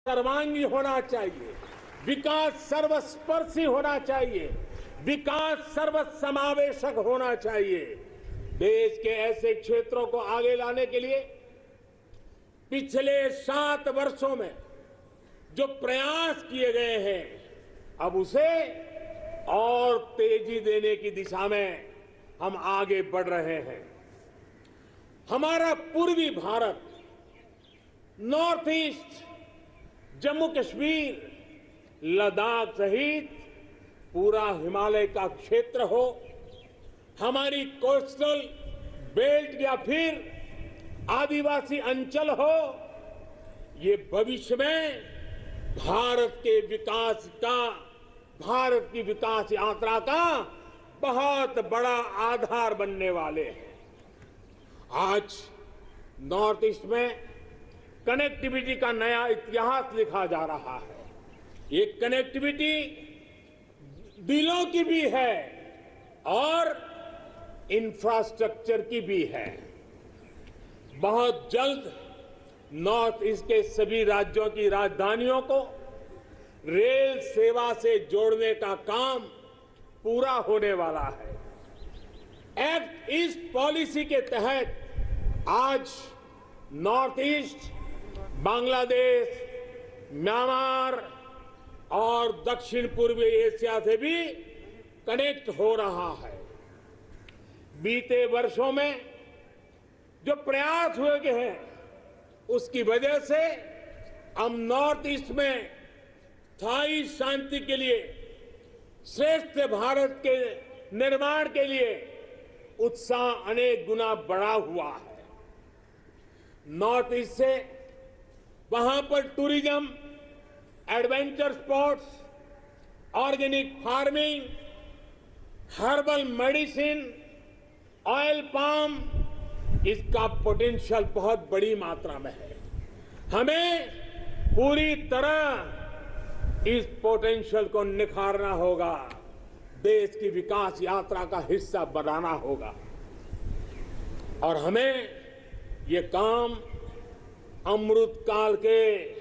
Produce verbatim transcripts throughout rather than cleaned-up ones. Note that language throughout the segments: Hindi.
सर्वांगी होना चाहिए, विकास सर्वस्पर्शी होना चाहिए, विकास सर्वसमावेशक होना चाहिए। देश के ऐसे क्षेत्रों को आगे लाने के लिए पिछले सात वर्षों में जो प्रयास किए गए हैं, अब उसे और तेजी देने की दिशा में हम आगे बढ़ रहे हैं। हमारा पूर्वी भारत, नॉर्थ ईस्ट, जम्मू कश्मीर, लद्दाख सहित पूरा हिमालय का क्षेत्र हो, हमारी कोस्टल बेल्ट या फिर आदिवासी अंचल हो, ये भविष्य में भारत के विकास का, भारत की विकास यात्रा का बहुत बड़ा आधार बनने वाले हैं। आज नॉर्थ ईस्ट में कनेक्टिविटी का नया इतिहास लिखा जा रहा है। ये कनेक्टिविटी दिलों की भी है और इंफ्रास्ट्रक्चर की भी है। बहुत जल्द नॉर्थ ईस्ट के सभी राज्यों की राजधानियों को रेल सेवा से जोड़ने का काम पूरा होने वाला है। एक्ट ईस्ट पॉलिसी के तहत आज नॉर्थ ईस्ट बांग्लादेश, म्यांमार और दक्षिण पूर्वी एशिया से भी कनेक्ट हो रहा है। बीते वर्षों में जो प्रयास हुए हैं, उसकी वजह से हम नॉर्थ ईस्ट में स्थायी शांति के लिए, श्रेष्ठ भारत के निर्माण के लिए उत्साह अनेक गुना बढ़ा हुआ है। नॉर्थ ईस्ट से वहां पर tourism, adventure sports, organic farming, herbal medicine, oil palm, इसका पोटेंशियल बहुत बड़ी मात्रा में है। हमें पूरी तरह इस पोटेंशियल को निखारना होगा, देश की विकास यात्रा का हिस्सा बनाना होगा और हमें ये काम अमृत काल के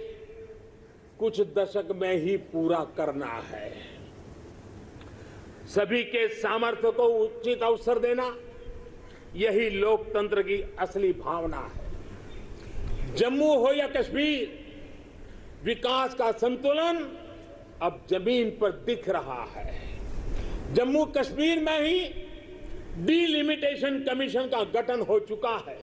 कुछ दशक में ही पूरा करना है। सभी के सामर्थ्य को उचित अवसर देना, यही लोकतंत्र की असली भावना है। जम्मू हो या कश्मीर, विकास का संतुलन अब जमीन पर दिख रहा है। जम्मू कश्मीर में ही डीलिमिटेशन कमीशन का गठन हो चुका है।